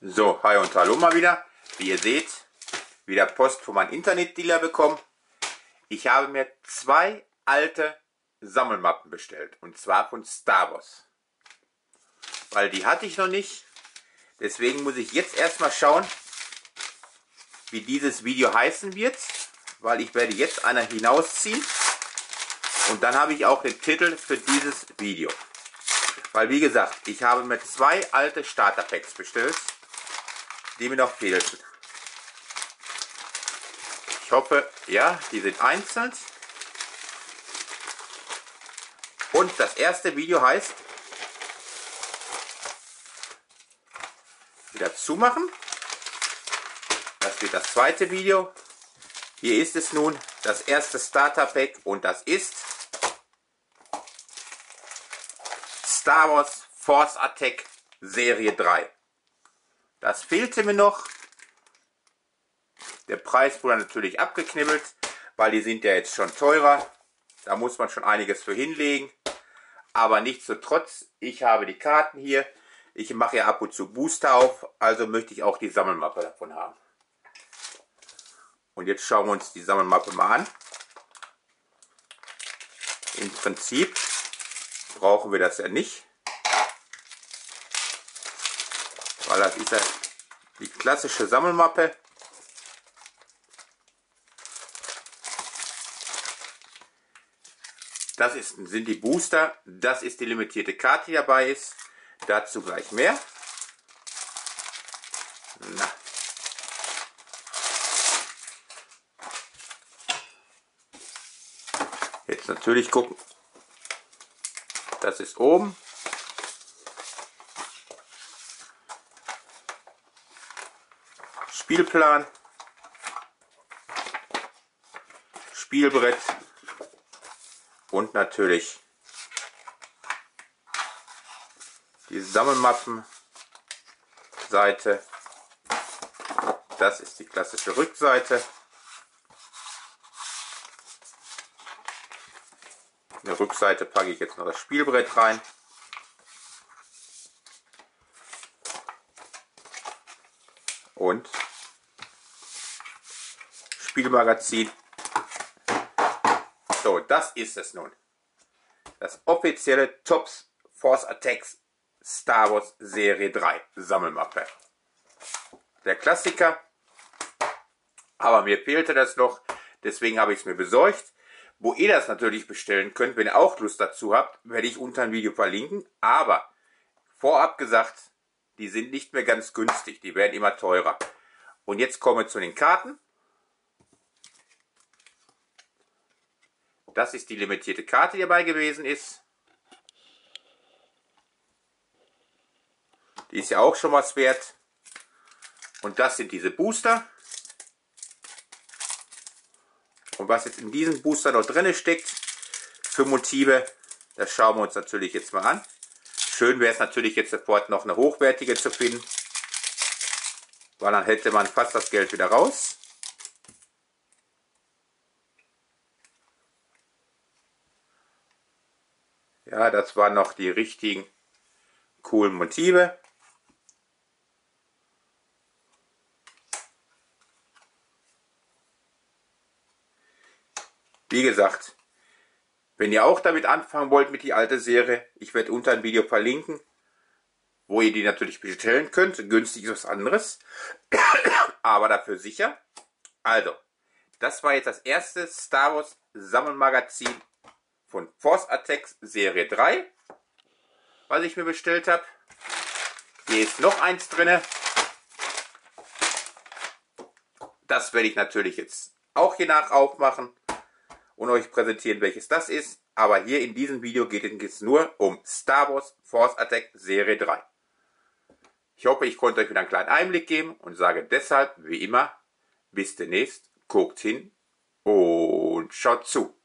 So, hi und hallo mal wieder. Wie ihr seht, wieder Post von meinem Internetdealer bekommen. Ich habe mir zwei alte Sammelmappen bestellt. Und zwar von Star Wars. Weil die hatte ich noch nicht. Deswegen muss ich jetzt erstmal schauen, wie dieses Video heißen wird. Weil ich werde jetzt einer hinausziehen. Und dann habe ich auch den Titel für dieses Video. Weil wie gesagt, ich habe mir zwei alte Starter-Packs bestellt, die mir noch fehlten. Ich hoffe, ja, die sind einzeln. Und das erste Video heißt, wieder zumachen. Das wird das zweite Video. Hier ist es nun, das erste Starter-Pack, und das ist Star Wars Force Attack Serie 3. Das fehlte mir noch. Der Preis wurde natürlich abgeknibbelt, weil die sind ja jetzt schon teurer. Da muss man schon einiges für hinlegen. Aber nichtsdestotrotz, ich habe die Karten hier. Ich mache ja ab und zu Booster auf, also möchte ich auch die Sammelmappe davon haben. Und jetzt schauen wir uns die Sammelmappe mal an. Im Prinzip brauchen wir das ja nicht, weil das ist ja die klassische Sammelmappe. Das sind die Booster, das ist die limitierte Karte, die dabei ist. Dazu gleich mehr. Na. Jetzt natürlich gucken. Das ist oben. Spielplan. Spielbrett. Und natürlich die Sammelmappen-Seite. Das ist die klassische Rückseite. In der Rückseite packe ich jetzt noch das Spielbrett rein. Und Spielmagazin. So, das ist es nun. Das offizielle Topps Force Attacks Star Wars Serie 3 Sammelmappe. Der Klassiker. Aber mir fehlte das noch. Deswegen habe ich es mir besorgt. Wo ihr das natürlich bestellen könnt, wenn ihr auch Lust dazu habt, werde ich unter dem Video verlinken. Aber vorab gesagt, die sind nicht mehr ganz günstig. Die werden immer teurer. Und jetzt kommen wir zu den Karten. Das ist die limitierte Karte, die dabei gewesen ist. Die ist ja auch schon was wert. Und das sind diese Booster. Und was jetzt in diesem Booster noch drin steckt, für Motive, das schauen wir uns natürlich jetzt mal an. Schön wäre es natürlich jetzt sofort noch eine hochwertige zu finden. Weil dann hätte man fast das Geld wieder raus. Ja, das waren noch die richtigen coolen Motive. Wie gesagt, wenn ihr auch damit anfangen wollt mit die alte Serie, ich werde unter dem Video verlinken, wo ihr die natürlich bestellen könnt. Günstig ist was anderes, aber dafür sicher. Also, das war jetzt das erste Star Wars Sammelmagazin von Force Attacks Serie 3, was ich mir bestellt habe. Hier ist noch eins drin. Das werde ich natürlich jetzt auch hier nach aufmachen und euch präsentieren, welches das ist. Aber hier in diesem Video geht es jetzt nur um Star Wars Force Attack Serie 3. Ich hoffe, ich konnte euch wieder einen kleinen Einblick geben und sage deshalb, wie immer, bis demnächst, guckt hin und schaut zu.